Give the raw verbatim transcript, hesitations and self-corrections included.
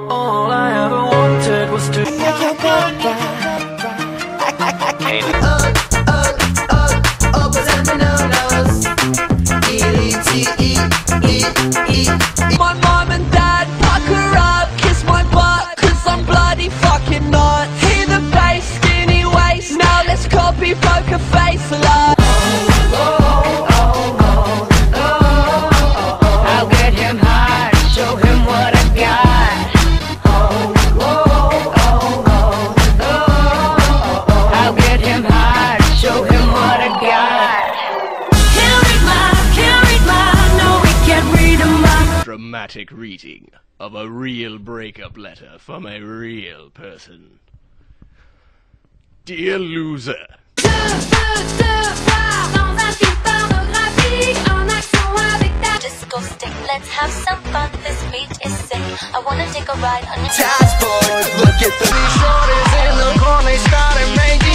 All I ever wanted was to Make your body right. my mom and dad, pucker up, kiss my butt, cause I'm bloody fucking not. Hear the bass, skinny waist, now let's copy poker face alive. I'll get him high, show him what I got. I'll get him high, show him what I got. Can't read my, can't read my, no we can't read my. Dramatic reading of a real breakup letter from a real person. Dear loser. Je veux te voir dans un film pornographique en action avec ta Disco stick, let's have some fun. This beat is sick. I wanna take a ride on your Task force, look at the shorties in the corner, started making